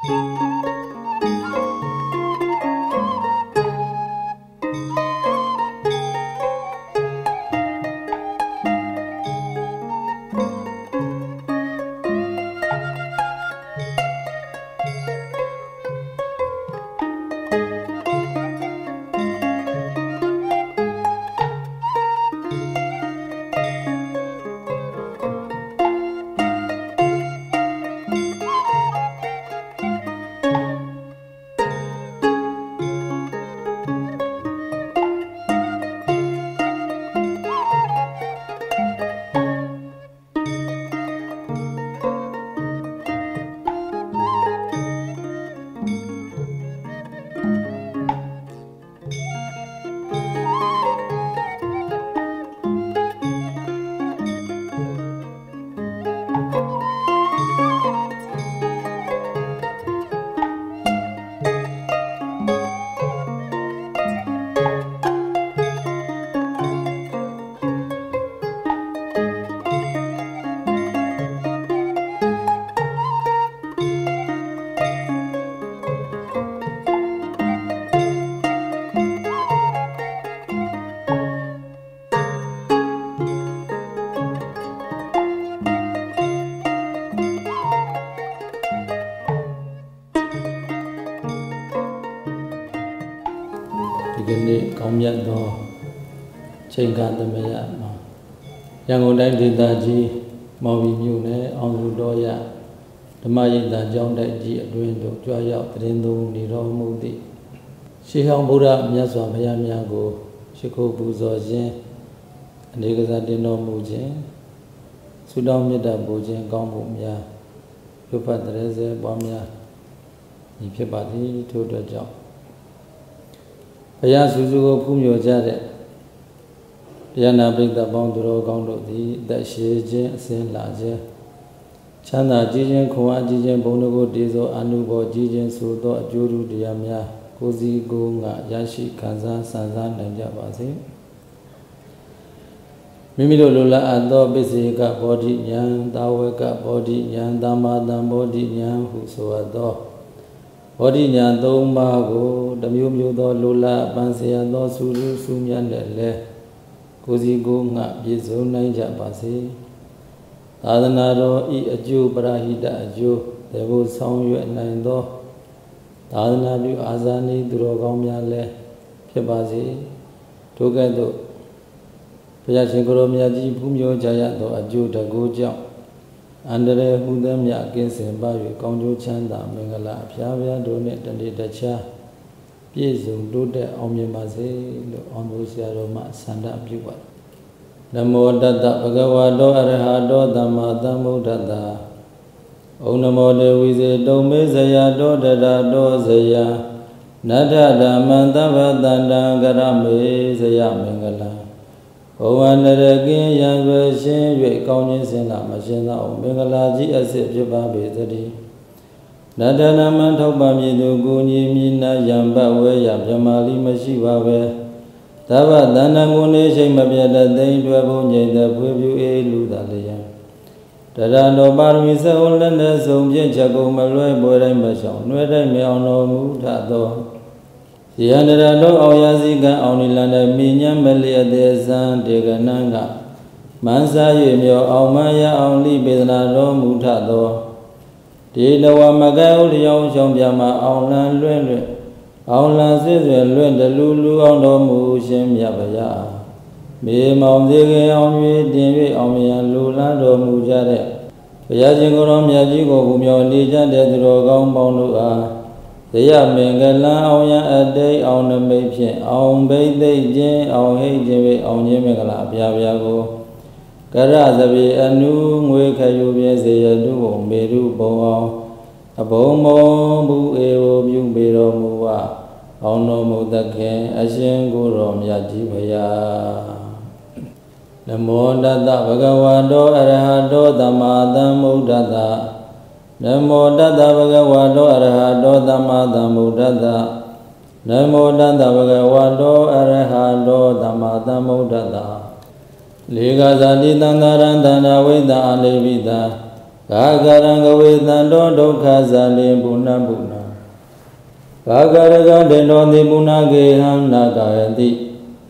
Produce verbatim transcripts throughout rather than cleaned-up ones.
ကောင်းမြတ်သောချိန်ခါသမယမှာရန်ကုန်တိုင်းဒေသကြီးမော်ဘီမြို့နယ်အောင်လူတော်ရဓမ္မရိပ်သာကျောင်းတိုက်ကြီးအတွင်းသို့ကြွရောက်တရင်သုံးနေတော်မူသည့်ရှေးဟောင်းဗုဒ္ဓမြတ်စွာဘုရားများကိုရှိခိုးပူဇော်ခြင်းအနေကစားတင်တော်မူခြင်းဆုတောင်းမေတ္တာပို့ခြင်းကောင်းမှုများပြုဖတ်တရေစေပွားများဤဖြစ်ပါသည်ထို့အတွက်ကြောင့်ဘုရားစုစုကိုဖူးမြော်ကြတဲ့တရားနာပိဋကပေါင်းသူတော်ကောင်းတို့သည်အသက်ရှည်ခြင်းအစဉ်လာခြင်းချမ်းသာကြည်ခြင်းခွန်အားကြည်ခြင်းဘုံတို့ကိုတည်သောအနုဘောကြည်ခြင်းဆိုသောအကျိုးတရားများကိုယ်စီကိုယ်ငါရရှိခံစားဆံစားနိုင်ကြပါစေမိမိတို့လိုလားအပ်သောပစ္စေကဘောဓိဉာဏ်သာဝကဘောဓိဉာဏ်သမ္မာသမ္ဗောဓိဉာဏ်ဟုဆိုအပ်သောဘောဓိဉာဏ်သုံးပါးကိုတမျိုးမျိုးသောလိုလားပန်းစရာသောစုစုစုမြတ်နဲ့လည်းကိုယ်စီကိုယ်ငါပြည့်စုံနိုင်ကြပါစေသာသနာတော်ဤအကျိုးပရဟိတအကျိုးတေဖို့ဆောင်ရွက်နိုင်သောသာသနာပြုအာဇာနည်သူတော်ကောင်းများလည်းဖြစ်ပါစေထိုကဲ့သို့ဘုရားရှင်ကိုရောမြတ်ကြီးဖူးမြော်ကြရသောအကျိုးတကူကြောင့်အန္တရာယ်ဟူသည်မြတ်ကင်းစင်ပါ၍ကောင်းကျိုးချမ်းသာမင်္ဂလာအဖျားဖျားတို့နှင့်တနေ့တခြားပြည့်စုံတိုးတက်အောင်မြင်ပါစေလို့အောင်သူဆရာတော်မှဆန္ဒပြုပါတယ်နမောတတ္တဗုဒ္ဓဝါတောအရဟတောသမ္မာသမ္ဗုဒ္ဓတ္တဩနမောတေဝိဇေတုံမေဇယတောတရတောဇယနတ္ထဓမ္မံသဗ္ဗတန္တံကရမေဇယမင်္ဂလာဘဝနရကင်းရံွယ်ရှင်း၍ကောင်းခြင်းစင်လာမရှင်းသောမင်္ဂလာကြီးအစစ်ဖြစ်ပါပေသတည်းနတ္ထဓမ္မံထောက်ပံ့မည်သူကိုညီမြည်နာယံပတ်ဝဲရမြမာလီမရှိပါပဲသဗ္ဗတန္တံကိုနေရှိမပြတ်တဲ့သိမ့်တွယ်ဖို့ငြိမ်တဲ့ဖွေးပြူအေးလူသာလျံတရတော်ပါရမီစေုံလက်နဲ့ဆုံးဖြင့်ချက်ကုန်မလွဲပွဲတိုင်းမရှောင်နှွဲတိုင်းမြောင်တော်မူထသောယန္တရတော်အောင်ရစီကံအောင်နိလန်တဲ့မိညာမလျက်သေးစံဒေကနံကမန်းစား၍မြော်အောင်မရအောင်လိပေဒနာတော်မူထသောဒီလဝမကဲဥလျောင်းရှောင်းပြမအောင်လန်လွင့်လွင့်အောင်လန်ဆွေဆွေလွင့်တလူလူအောင်တော်မူရှင်မြတ်ဗျာမေမောင်စေခင်အောင်၍တင်၍အောင်မြတ်လူလန်းတော်မူကြတဲ့ဘုရားရှင်ကိုယ်တော်မြတ်ကြီးကိုဘုမြော်နေကြတဲ့သူတော်ကောင်းပေါင်းတို့အားဇယမင်္ဂလံအောင်ရန်အတိတ်အောင်နမိတ်ဖြင့်အောင်ဘိသိတ်ခြင်းအောင်ဟိတ်ခြင်း၍အောင်ခြင်းမင်္ဂလာအပြားပြားကိုကရသပြေအနုငွေခယူပြည့်စေရတုဘုံမေရုဘုံအောင်အဘုံဘုံဘူးအေဝပြုပေတော်မူဝအောင်တော်မူသခင်အရှင်ကိုယ်တော်မြတ်ကြီးဘုရားနမောတတ္တဗုဒ္ဓဝါတောအရဟတောသမ္မာသမ္ဗုဒ္ဓတ္တနမောတတ္တဗုဒ္ဓဝါတောအရဟတောသမ္မာသမ္ဗုဒ္ဓတ္တနမောတတ္တဗုဒ္ဓဝါတောအရဟတောသမ္မာသမ္ဗုဒ္ဓတ္တလေကဇာတိတန္တရံတန္တဝိတ္တအလိပိတ Gagaranga vedando dokha zane buna buna Gagaraga dendoni buna geham nagayanti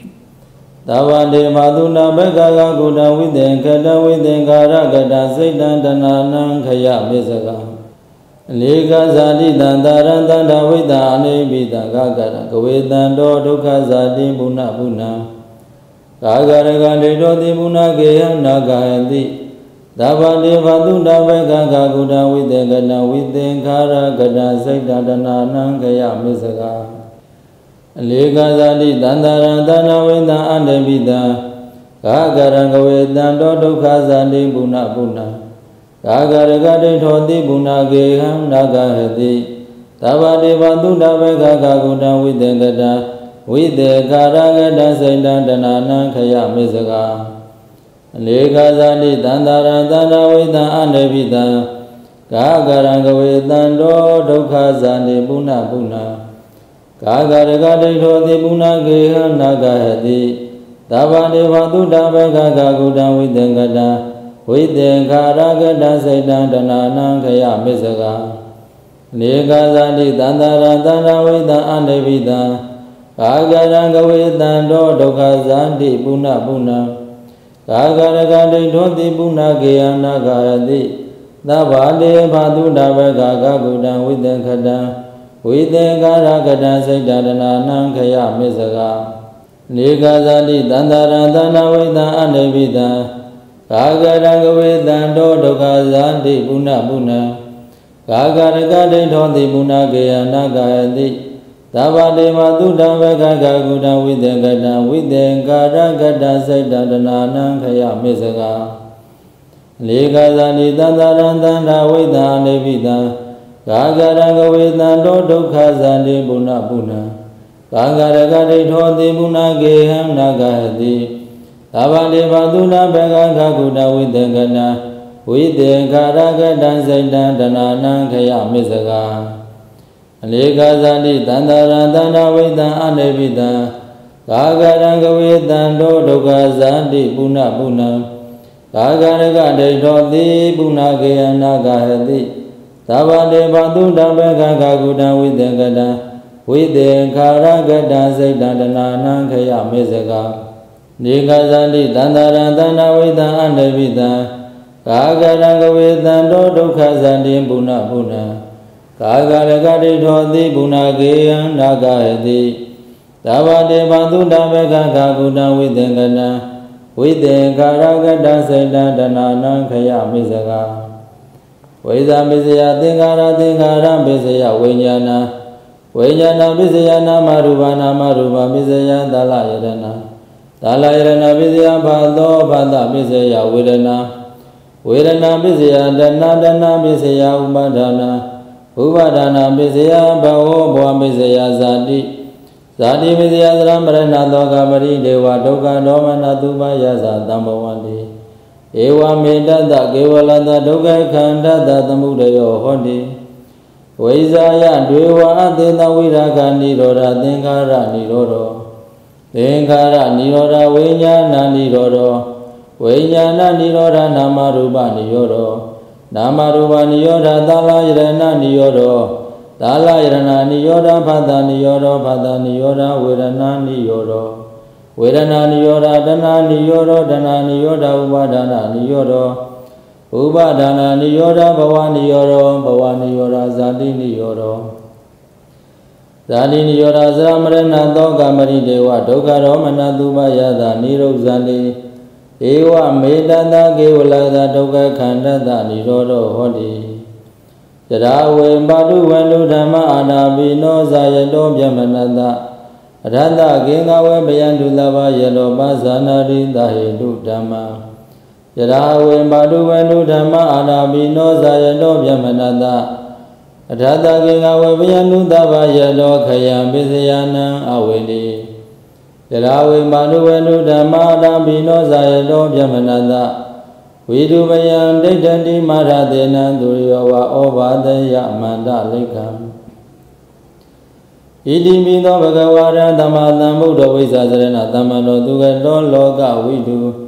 Davande maduna begaga guda widen kada widen gara gada seidan dananang khaya mesaga Lega zadi dandaran danda wida ane bida gagara gavedando dokha zadi buna buna Gagaraga dendoni buna geham nagayanti Davande maduna begaga guda widen kada widen gara gada seidan dananang khaya mesaga Lega zadi dandara dana veda anebida Gagaranga vedando dokha zadi buna buna Gagaragade thodi buna geham nagahati Tabade vanduna begaga guda videngada Videgaragada seidan danana khaya mesaga Lega zadi dandara dana veda anebida Gagaranga vedando dokha zadi buna buna Gagaragade thodi buna geham nagahati Tabade vanduna begaga guda videngada Videgaragada seidan danana khaya mesaga Lega zadi dandara dana veda anebida Gagaranga vedando dokha zadi buna buna Gagaragade thodi buna geham nagahati Tabade vanduna begaga guda videngada Videgaragada seidan danana khaya mesaga Lega zadi dandara dana veda anebida Gagaranga vedando dokha zadi buna buna Gagaragade thodi buna geham nagahati Tabade maduna begaga guda videngada Videgaragada seidan danana khaya mesaga Lega zadi dandara dana veda anebida Gagaranga vedando dokha zadi buna buna Gagaragade thodi buna geham nagahati Tabade vanduna begaga guda videngada Videgaragada seidan danana khaya mesaga Lega zadi dandara dana veda anebida Gagaranga vedando dokha zadi buna buna Gagaragade thodi buna geham nagahati Tabade vanduna begaga guda videngada Videgaragada seidan danana khaya mesaga Lega zadi dandara dana veda anebida Gagaranga vedando dokha zadi buna buna Gagaragade thodi buna geham nagahati Tabade vanduna begaga guda videngada Videgaragada seidan danana khaya mesaga Veda misaya tingara tingara misaya vinyana Vinyana misaya marubana maruba misaya dalayarana Dalayarana misaya bhado bhada misaya virana Virana misaya dana dana misaya upadana Upadana misaya bhavo bhava misaya zadi Zadi misaya sramarana doka mari deva doka domana tubaya sadambhavandi Ewa medada kevalada dokha khandada tamudayo hondi Vaisaya dveva adena viraga niroda Thengara nirodo Thengara niroda vinyana nirodo Vinyana niroda namarupa nirodo Namarupa niroda dalayarana nirodo Dalayarana niroda bhada nirodo Bhada niroda virana nirodo Vedana niyoda dana niyoda dana niyoda upadana niyoda Upadana niyoda bhava niyoda bhava niyoda zadi niyoda Zadi niyoda sramarana doka mari deva dokha romana tubaya nirozandi Ewa medada kevalada dokha khandada nirodo hodi Jarawe badu vendu dhamma anabino zayato bhyamanada Radha gengawe bayandu lava yelo bazanari dahidu dhamma Yarawe badu vendu dhamma anabino zayato bhyamanada Radha gengawe bayandu lava yelo khaya misayana aweli Yarawe badu vendu dhamma anabino zayato bhyamanada Vidu bayan daidanti maradena duriyawa obadaya manda lekam Iti mido bhagavara dhamma dhamma buddha vaisasarana dhamma no duga do loka vidu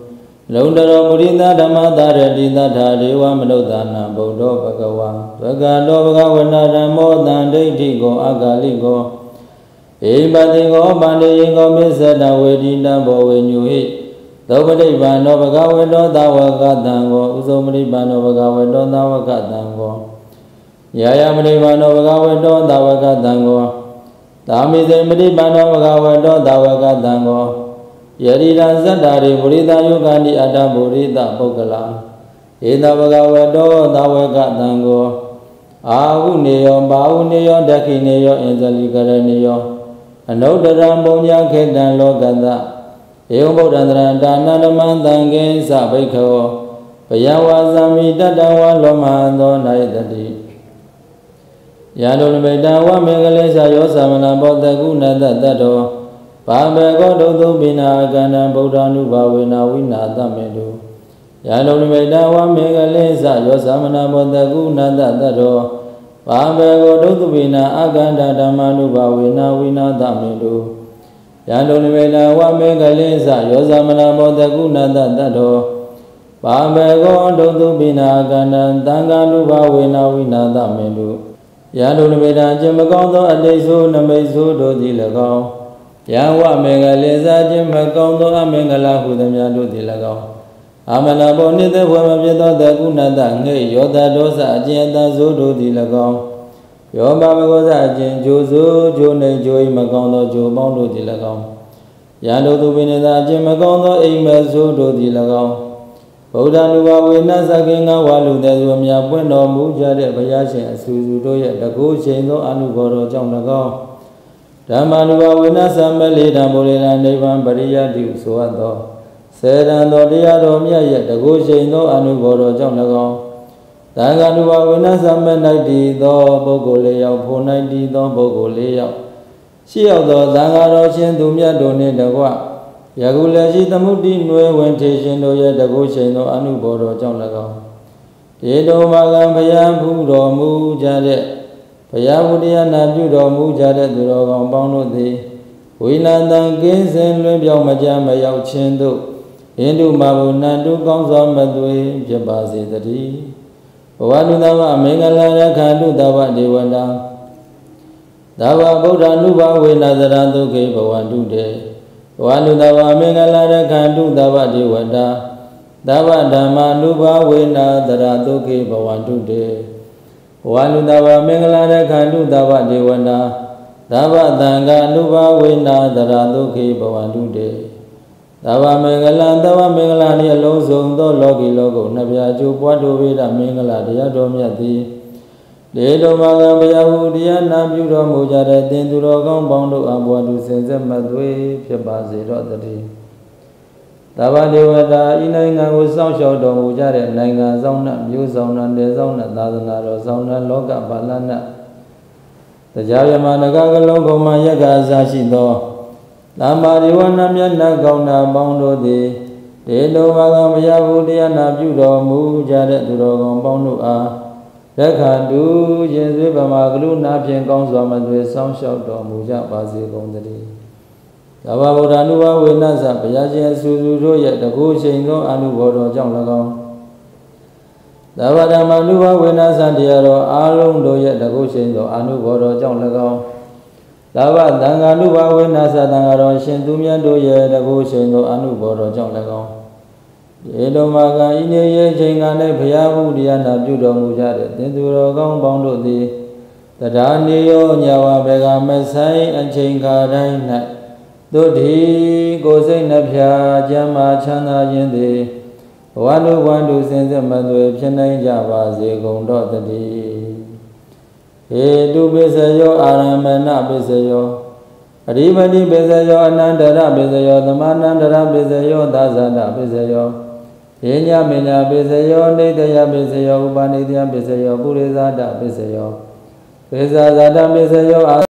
လုံတရောမုရိသဓမ္မသာရတိသထာဒေဝမနုဿာနံဗုဒ္ဓဘဂဝါဘဂတောဘဂဝနာဓမ္မောတံဒိဋ္ဌိကောအဂါလိကောဧပတိကောပန္တေယကောမစ္ဆတဝေတိတဘောဝေညုဟိသောပတိပန္နောဘဂဝေတောသဝကတံကောဥဇောမတိပန္နောဘဂဝေတောသဝကတံကောယာယမတိပန္နောဘဂဝေတောသဝကတံကောသာမိစေမတိပန္နောဘဂဝေတောသဝကတံကောယရိရံဇတ္တာရိပုရိသယုဂန္တိအတ္တပုရိသပုဂ္ဂလာဧတဘဂဝေတောသဝကတံကောအာဟုနေယောဘာဟုနေယောဒက္ခိနေယောအင်ဇလိကရနေယောအနုတ္တရံပုံညာခေတံလောကတဧဝံဗုဒ္ဓံတရံဒါနဓမ္မံသံဃေသဘိက္ခောဘယဝါဇာမိတတံဝါလောမဟံသောနာယတတိယန္တုလမိတံဝမေကလေးစာယောသမဏဘောတကုဏတတတောဘာဘေကောဒုသုပိနာကန္တံဗုဒ္ဓ ानु ဘာဝေနာဝိနာတမေတုယန္တုလမိတံဝမေကလေးစာယောသမဏဘောတကုဏတတတောဘာဘေကောဒုသုပိနာအကန္တဓမ္မ ानु ဘာဝေနာဝိနာတမေတုယန္တုနိမေတဝမေကလိသယောသမဏဘောတကုဏတတတောဘာဘေကောဒုသုပိနာကန္တံသံဃာနုဘာဝေနာဝိနာတမေတုယန္တုနိမေတအကျင့်မကောင်းသောအတိတ်ဆိုးနမိတ်ဆိုးတို့သည်၎င်းယံဝမေကလိသအကျင့်မကောင်းသောအမင်္ဂလာဟုသမျှတို့သည်၎င်းအာမနာဘောနိသေဘဝမဖြစ်သောတကုဏတငိယောတဒောသအကျင့်အတဆိုးတို့သည်၎င်းယောဘမကောသအကျင့်ဂျိုဆိုးဂျိုနေဂျိုဤမကောင်းသောဂျိုပေါင်းတို့သည်၎င်းယန္တုသူပိနေသာအကျင့်မကောင်းသောအိမ်မဆိုးတို့သည်၎င်းဗုဒ္ဓ ानु ဘာဝေနသကိငါဝါလူတဲ့သူအများပွင့်တော်မူကြတဲ့ဘုရားရှင်အဆူဆူတို့ရဲ့တကုချိန်သောအနုဘော်တော်ကြောင့်၎င်းဓမ္မ ानु ဘာဝေနသမလေဓမ္မောလေနိဗ္ဗာန်ပရိယတိဆိုအပ်သောစေတံတော်တရားတော်မြတ်ရဲ့တကုချိန်သောအနုဘော်တော်ကြောင့်၎င်းသံဃာ ानु ဘာဝေနသမ၌တည်သောပုဂ္ဂိုလ်လေးယောက်ဖို့၌တည်သောပုဂ္ဂိုလ်လေးယောက်ရှိရောက်သောသံဃာတော်ရှင်သူမြတ်တို့နှင့်တကွယခုလည်းရှိသမုဒ္ဒိနွယ်ဝင်ထေရှင်တို့ရဲ့တကုချိန်သောအနုဘော်တော်ကြောင့်၎င်းတေတောမာကံဘုရားဖူးတော်မူကြတဲ့ဘုရားဝတ္တရားနာပြုတော်မူကြတဲ့သူတော်ကောင်းပေါင်းတို့သည်ဝိနန္တံကင်းစင်လွင်ပြောင်းမကြမရောက်ခြင်းတို့ဟိန္ဒုမဘုနန္တုကောင်းစွာမသွေဖြစ်ပါစေတည်းဘဝတုသဝမင်္ဂလာရခန္တုသဝဒေဝတာသဗ္ဗဗုဒ္ဓ ानु ဘာဝေနသရဒုက္ခေဘဝတုတေဘဝတုသဝမင်္ဂလာရခန္တုသဗ္ဗဒေဝတာသဗ္ဗဓမ္မာ ानु ဘာဝေနသရဒုက္ခေဘဝတုတေဘဝတုသဝမင်္ဂလာရခန္တုသဗ္ဗဒေဝတာသဗ္ဗသံဃာ ानु ဘာဝေနသရဒုက္ခေဘဝတုတေသဗ္ဗမင်္ဂလာသဗ္ဗမင်္ဂလာနှင့်အလုံးစုံသောလောကီလောကုနှစ်ပြားကျိုးပွားတို့ဝိဒမင်္ဂလာတရားတော်မြတ်သည်လေတော်မာကံဘုရားဟုတရားနာပြုတော်မူကြတဲ့သင်သူတော်ကောင်းပေါင်းတို့အဘဝတုစင်စစ်မသွေဖြစ်ပါစေတော့တည်းသဗ္ဗဒေဝတာဤနိုင်ငံကိုစောင့်ရှောက်တော်မူကြတဲ့နိုင်ငံဆောင်နှင့်မြို့ဆောင်နှင့်ဒေဆောင်နှင့်သာသနာတော်ဆောင်နှင့်လောကပါဠနှင့်တရားယမနဂကလုံးကုန်မှယက္ခအစရှိသောသမ္မာဒေဝနာမြတ်နာကောင်းနာပေါင်းတို့သည်ဒေတောမာကံဘုရားဟုတရားနာပြုတော်မူကြတဲ့သူတော်ကောင်းပေါင်းတို့အားလက်ခံတူရင်ဆွေးပမာကရုဏာဖြင့်ကောင်းစွာမသွေစောင့်ရှောက်တော်မူကြပါစေကုန်သတည်းသဗ္ဗဗုဒ္ဓ ानु ဘာဝေနသဘုရားရှင်အဆူဆူတို့ရဲ့တကုချိန်သောအနုဘော်တော်ကြောင့်၎င်းသဗ္ဗဓမ္မ ानु ဘာဝေနသတရားတော်အားလုံးတို့ရဲ့တကုချိန်သောအနုဘော်တော်ကြောင့်၎င်းသဗ္ဗသံဃာ ानु ဘာဝေနသသံဃာတော်ရှင်သူမြတ်တို့ရဲ့တကုချိန်သောအနုဘော်တော်ကြောင့်၎င်းဧတောမာကံဤနေရဲ့ချိန်က၌ဘုရားဟုတရားနာပြုတော်မူကြတဲ့သင်သူတော်ကောင်းပေါင်းတို့သည်တရားနေရောညာဝဘေကမဆိုင်အချိန်ခါတိုင်း၌တို့ဒီကိုယ်စိတ်နှဖျားကျမ်းမာချမ်းသာခြင်းသည်ဘဝလူဘဝလူစင်စစ်မသွေဖြစ်နိုင်ကြပါစေကုန်တော့တည်းဟေတုပိစယောအာရမဏပိစယောအရိပတိပိစယောအနန္တရပိစယောသမန္တရပိစယောသာဇာတပိစယောယေညမညာပိစယောနေတယပိစယောဥပနိတယပိစယောပုရိသတာပိစယောပိစဇာတပိစယော